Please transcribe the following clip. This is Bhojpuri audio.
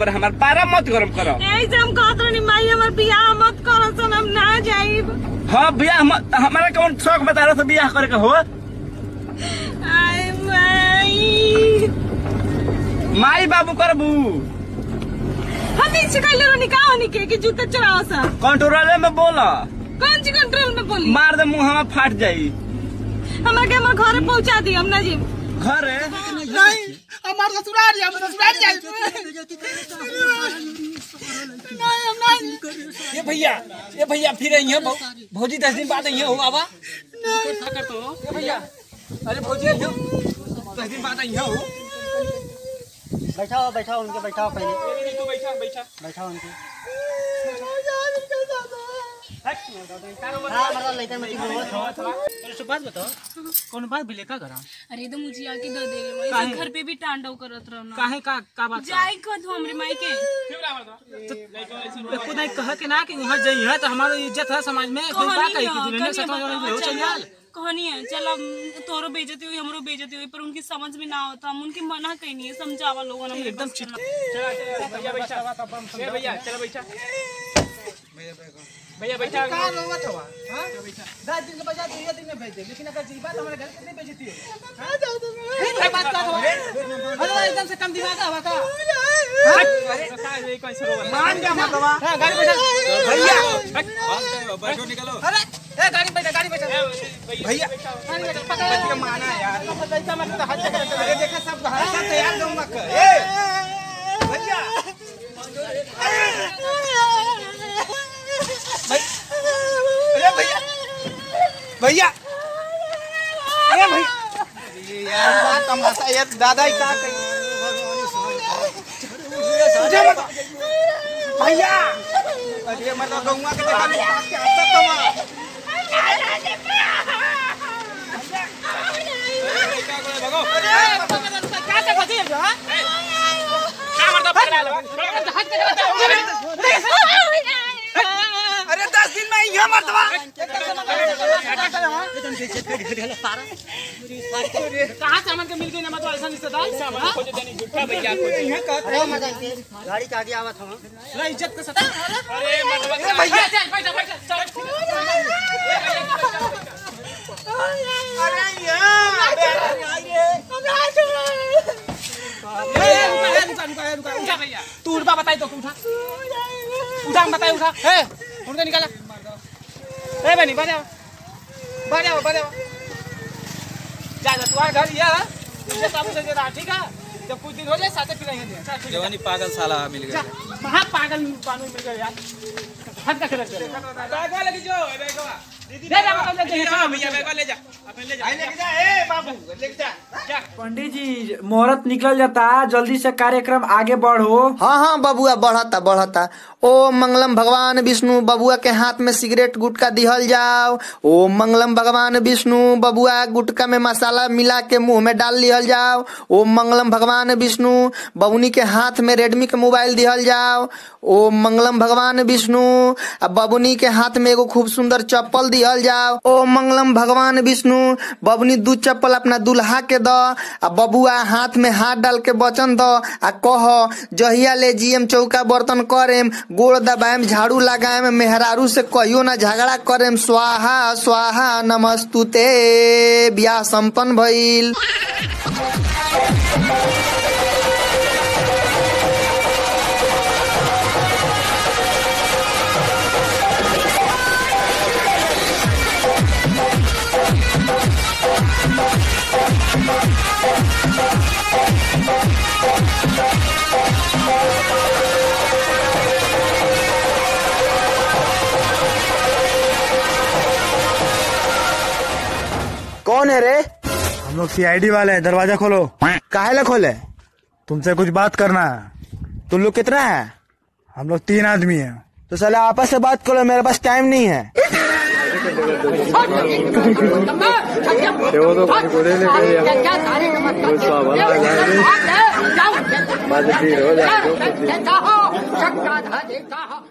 पर हमार पारा मत गरम करो। ऐसे हम कहत रही माई हमार बियाह मत करो सन हम ना जाइब। हाँ बियाह हमारा कौन शौक बता रहा था बियाह करे का हो। आई माई माई बाबू करबू हम नीचे कइले रहनी का होनी के जूता चढ़ाओ सा कंट्रोल में बोला। कौन सी कंट्रोल में बोली? मार दे मुंह हमार फाट जाई। हमारे के हमारे घर पहुंचा दी हम ना जी। घर है नहीं हमार ससुराल जाए ससुराल जाए नहीं हम नहीं। ये भैया फिर यहाँ भौजी 10 दिन बाद यहाँ हो आवा कर तो ये भैया। अरे भौजी यहाँ 10 दिन बाद यहाँ हो। बैठाओ उनके बैठाओ पहले तू बैठा बैठाओ उनके। बात बताओ कौन बात भी लेकर करा। अरे तो मुझे आके दे दे घर पे भी टांडव करत रहो ना। काहे का बात जाई कद हमरे माई के तो खुद कह के ना कि वहां जाई है तो हमारा इज्जत है समाज में। कोई बात कही कि दुनिया से हो चल कहानी है। चल अब तोरो बेइज्जती हुई हमरो बेइज्जती हुई पर उनकी समझ में ना होता हम उनकी मना कहीं नहीं है समझावा लोगों ने एकदम भैया बैठा का रोवत हुआ हां 10 दिन के बजाय 2 दिन में भेज दे लेकिन अगर जी बात हमारे घर कितनी बेइज्जती है। हां जाओ तुम क्या बात कर रहे हो। अरे एकदम से कम दिमाग हवा का। अरे ये कैसे रोवा मान जा मतवा। हां गाड़ी बैठा भैया बैठो निकलो। अरे ए गाड़ी बैठा भैया गाड़ी बैठा पकड़ के माना यार पैसा मत तो हाथ से अरे देखा सब हर साथ तैयार दूंगा कर ए भैया अरे भैया अरे भैया ये यार बात तमाशा यार दादा ही क्या कही भैया अरे मतलब गौवा के देखा नहीं पास के आता तमा भगो क्या से फंसी है हां क्या मरदा पकड़ा लो अरे 10 दिन में यहाँ मरदवा कहाँ से हमन के मिल गई ना मतलब ऐसा रिश्तेदार खोज देनी झूठा भैया गाड़ी के आगे आवत हम ना इज्जत के सता। अरे मरदवा भैया बैठ अरे यार रुका भैया तू उठा बताई तो उठा बताई उठा ए उनका निकाला ए बनी बजाओ जा तू आ घर ये मुझे सब से देना ठीक है। जब कुछ दिन हो जाए साथे पिलाएंगे जवानी पागल साला मिल गया। कहां पागल कानून मिल गया यार हद का खर्च करे बैगवा लगी जो बैगवा दीदी ले जा भैया बैगवा ले जा अपन ले जा लेके जा ए बाबू लेके जा। पंडित जी मुहूर्त निकल जाता जल्दी से कार्यक्रम आगे बढ़ो। हाँ बबुआ बढ़ता। ओम मंगलम भगवान विष्णु बबुआ के हाथ में सिगरेट गुटका दिहल जाओ। ओम मंगलम भगवान विष्णु बबुआ गुटका में मसाला मिला के मुंह में डाल लिहल जाओ। ओम मंगलम भगवान विष्णु बबुनी के हाथ में रेडमी के मोबाइल दिहल जाओ। ओम मंगलम भगवान विष्णु बबुनी के हाथ में एगो खूब सुंदर चप्पल दिहल जाओ। ओम मंगलम भगवान विष्णु बबुनी 2 चप्पल अपना दुल्हा के द आ बबुआ हाथ में हाथ डाल के वचन द आ कह जहिया ले जीएम चौका बर्तन करेम गोड़ दबाएम झाड़ू लगाएम मेहरारू से कहियो ना झगड़ा करेम स्वाहा स्वाहा नमस्तुते। ब्याह संपन्न भइल। कौन है रे? हम लोग सीआईडी वाले हैं, दरवाजा खोलो। काहे ला खोले? तुमसे कुछ बात करना है। तुम लोग कितना है? हम लोग 3 आदमी हैं। तो साला आपस से बात करो, मेरे पास टाइम नहीं है। हो